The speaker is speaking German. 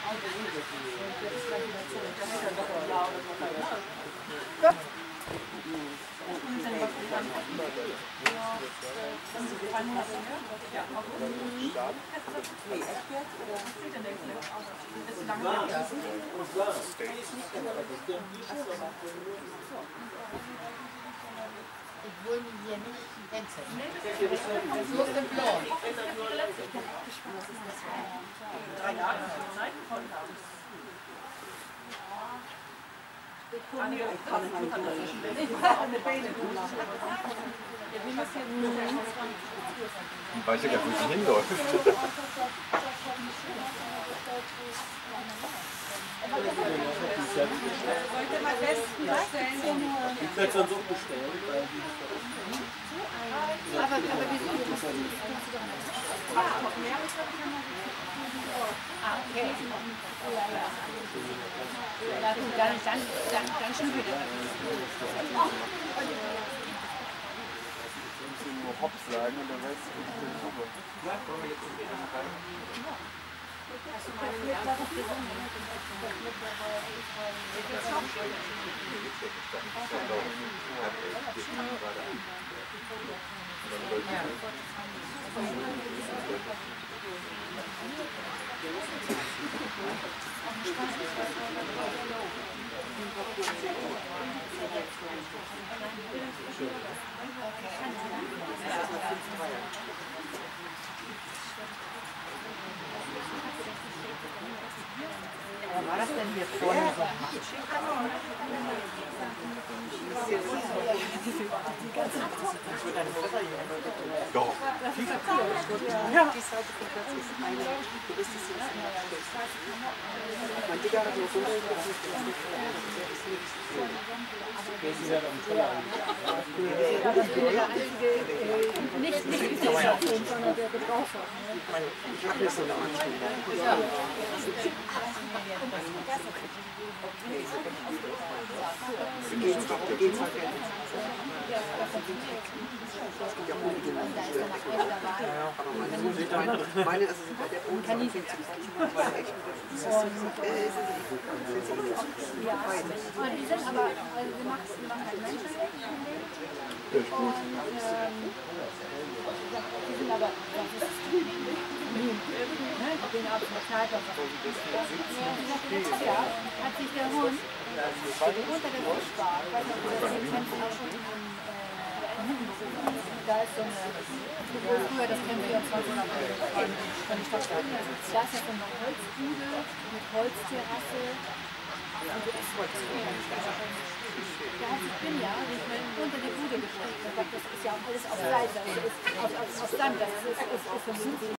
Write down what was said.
Ich will mich hier nicht hinsetzen. So ist der Plan. 3 Jahre Zeit von haben. Ich weiß ja gar nicht, wo sie hinläuft. Sollte mal feststellen, Die Plätze sind so bestellt, weil die Aber wieso? Okay. Dann schnüffelt er. Nur Hops sagen und der Rest ist eine Suppe. war das denn hier vorne so? Doch. Ja. Die Seite von Platz ist eine touristische mein Digger hat noch so Nicht die Station, sondern der Gebraucher. ich mache mir so eine Anstrengung. Meine ist es bei der Boden zu Ja, und die sind aber, also wir machen halt Menschen. Und die sind aber, den Abend bezahlt letztes Jahr hat sich der Hund unter der Fußbar, ich weiß nicht, ob das kennt, auch schon da ist so eine, früher, das kennen wir ja 20 Jahre von der Stadt, da ist ja so eine Holzbude mit Holzterrasse. Da hat sich Binja unter die Bude gesteckt und sagt, das ist ja alles auf Seite, das ist aus Sand, das ist